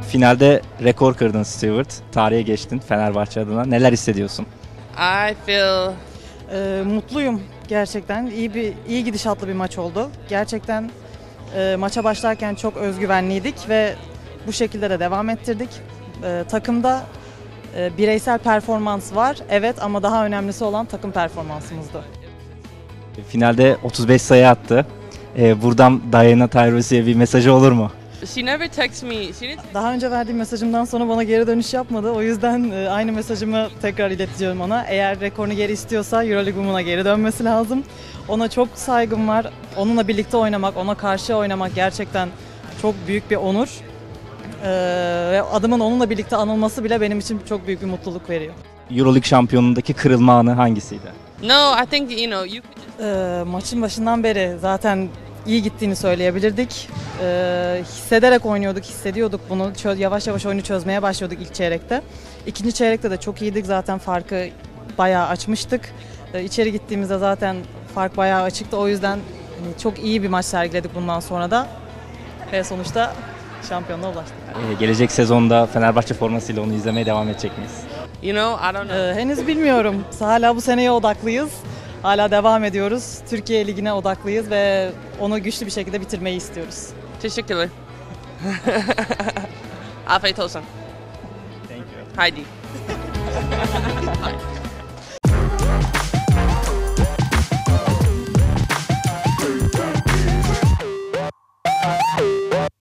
Finalde rekor kırdın Stewart. Tarihe geçtin Fenerbahçe adına. Neler hissediyorsun? I feel Mutluyum gerçekten. İyi gidişatlı bir maç oldu. Gerçekten maça başlarken çok özgüvenliydik ve bu şekilde de devam ettirdik. Takımda bireysel performans var, evet, ama daha önemlisi olan takım performansımızdı. Finalde 35 sayı attı. Buradan Diana Taurasi'ye bir mesajı olur mu? she never texts me. She didn't. Daha önce verdiğim mesajımdan sonra bana geri dönüş yapmadı. O yüzden aynı mesajımı tekrar ileteceğim ona. Eğer rekorunu geri istiyorsa Euroleague Women'a geri dönmesi lazım. Ona çok saygım var. Onunla birlikte oynamak, ona karşı oynamak gerçekten çok büyük bir onur. Ve adımın onunla birlikte anılması bile benim için çok büyük bir mutluluk veriyor. Euroleague şampiyonundaki kırılma anı hangisiydi? No, I think you could just. Maçın başından beri zaten iyi gittiğini söyleyebilirdik. Hissederek oynuyorduk, hissediyorduk bunu. Yavaş yavaş oyunu çözmeye başlıyorduk ilk çeyrekte. İkinci çeyrekte de çok iyiydik, zaten farkı bayağı açmıştık. İçeri gittiğimizde zaten fark bayağı açıktı. O yüzden çok iyi bir maç sergiledik bundan sonra da. Ve sonuçta şampiyonluğa ulaştık. Gelecek sezonda Fenerbahçe formasıyla onu izlemeye devam edecek miyiz? You know, I don't know. Henüz bilmiyorum. Hala bu seneye odaklıyız. Hala devam ediyoruz. Türkiye Ligi'ne odaklıyız ve onu güçlü bir şekilde bitirmeyi istiyoruz. Teşekkürler. Afiyet olsun. Thank you. Haydi.